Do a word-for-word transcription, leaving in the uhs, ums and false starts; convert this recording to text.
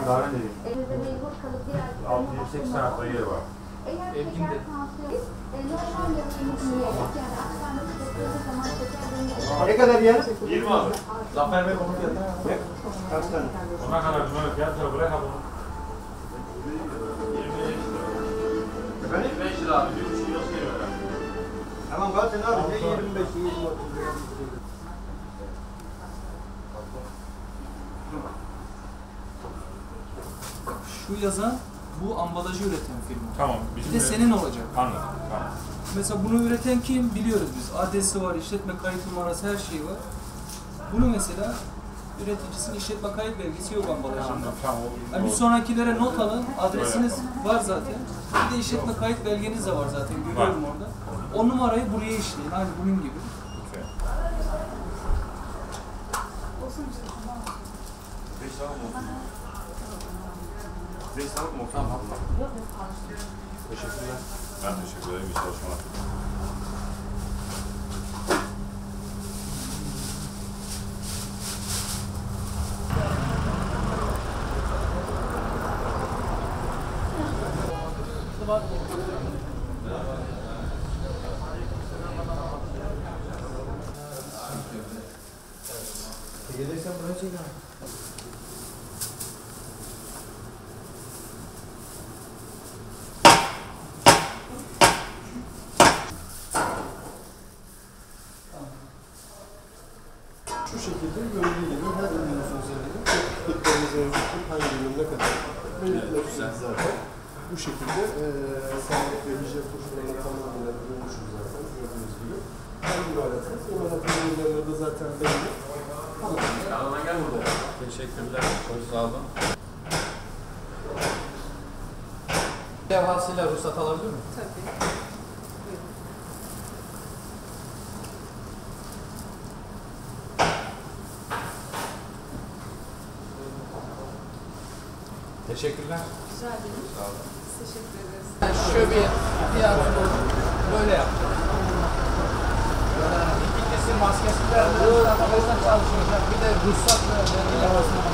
daha ne diyeyim? altı yüz seksen hafta yeri var. Evginde. Ne kadar yer? yirmi abi. Zafer Bey onun fiyatı ne? Kaç tane? Ona kadar bunları fiyatları bırakalım. Efendim? yirmi beş lira abi. Bir buçuk kilosu geliyor herhalde. Tamam zaten abi. Ne yirmi beş, yirmi otuz lira. Şu yazan bu ambalajı üreten firma. Tamam. Bir de senin olacak. Anladım. Tamam. Mesela bunu üreten kim biliyoruz biz. Adresi var, işletme kayıt numarası, her şey var. Bunu mesela üreticisinin işletme kayıt belgesi yok ambalajında. Tamam. Tamam. Yani bir sonrakilere not alın. Adresiniz var zaten. Bir de işletme kayıt belgeniz de var zaten. Görüyorum orada. O numarayı buraya işleyin. Aynı bunun gibi. Okay. beş tane mi olsun? beş tane mi olsun? Tamam. Teşekkürler. Ben teşekkür ederim. İyi çalışmalar. Gelirsen buraya çek abi. Şu şekilde gördüğü gibi her ürünümüzün üzerinde tıklıklarımız mevcuttur. Hangi ürün ne kadar belirtilebilirsiniz zaten. Bu şekilde e, sağlık ve hijyen koşullarına tamamen uyulmuşuz zaten gördüğünüz gibi. Hangi imalatınız? İmalatın ürünlerinde de zaten belli. Yanıma gel burada. Teşekkürler. Çok sağ olun. Levhasıyla ruhsat alabilir miyim? Tabii. Teşekkürler. Rica ederim. Sağ olun. Teşekkür ederiz. Yani şöyle bir fiyat böyle yapacağım. İkincisi maskesilerle arkadaşlar çalışacak. Bir de ruhsat ve levhasını